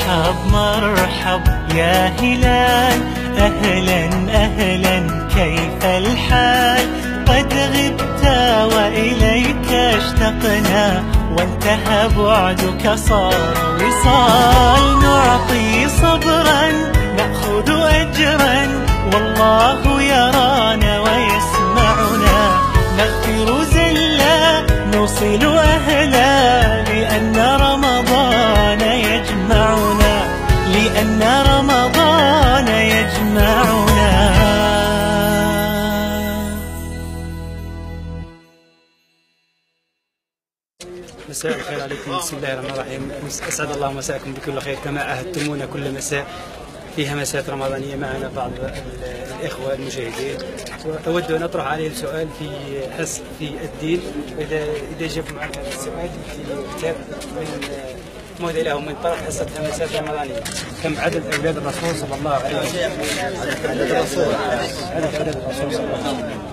مرحب مرحب يا هلال، أهلا أهلا كيف الحال؟ قد غبت وإليك اشتقنا، وانتهى بعدك صار وصال. نعطي صبرا نأخذ أجرا، والله يرانا ويسمعنا. نغفر زلا نوصل أهلا، لأن رمضان يجمعنا، لأن رمضان يجمعنا. مساء الخير عليكم، بسم الله الرحمن الرحيم. أسعد الله مساءكم بكل خير كما عهدتمونا كل مساء في همسات رمضانية. معنا بعض الإخوة المشاهدين، أود أن أطرح عليهم سؤال في الدين، إذا جاب معنا هذا السؤال في كتاب مهدى لهم من طرف حصة همسات رمضانية. كم عدد أولاد الرسول صلى الله عليه وسلم؟ عدد الرسول صلى الله عليه وسلم.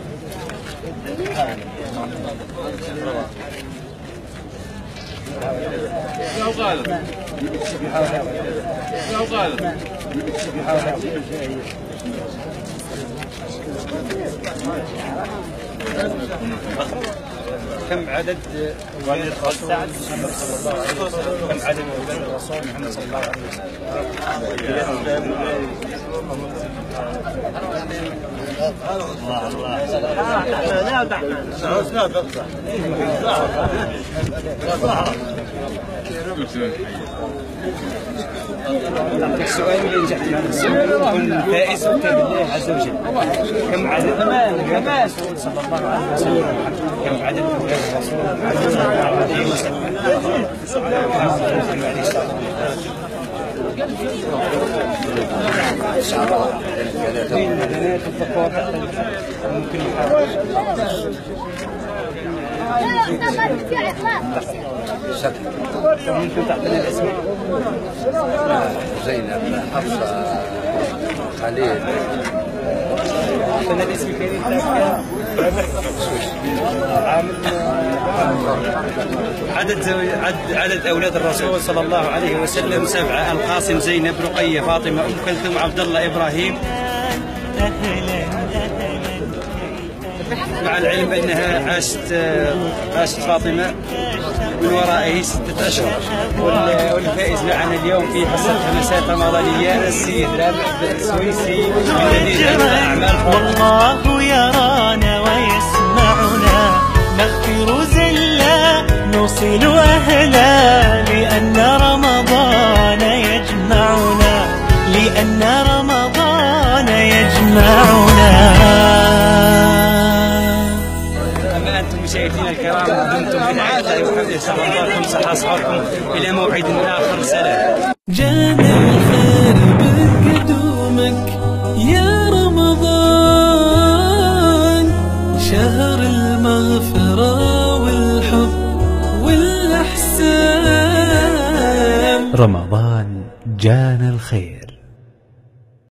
كم عدد أولاد الرسول صلى الله عليه وسلم؟ كم عدد أولاد الرسول محمد صلى الله عليه وسلم؟ السؤال اللي نجحت مع السؤال يكون فائز بالله عز وجل. كم عدد الرسول صلى الله عليه وسلم؟ كم عدد أولاد الرسول صلى الله عليه وسلم؟ بين البنات والذكور ممكن ممكن تعطينا الاسم؟ زينب، حفصة، خليل. تعطينا الاسم الكريم تاعك. عدد أولاد الرسول صلى الله عليه وسلم 7: القاسم، زينب، رقية، فاطمة، أم كلثوم، عبد الله، إبراهيم. مع العلم أنها عاشت فاطمة من ورائه 6 أشهر. والفائز معنا اليوم في حصة همسات رمضانية السيد رابع السويسي من مدينة أعمال. والله يرانا ويسمعنا، نغفر زلا نوصل أهلا، لأن رمضان يجمعنا، لأن رمضان يجمعنا. مشاهدينا الكرام، دمتم برعاية الله وحفظه، صلى الله عليه وسلم. أصحابكم إلى موعد آخر، سلام. جانا الخير بقدومك يا رمضان، شهر المغفرة والحب والإحسان. رمضان جانا الخير.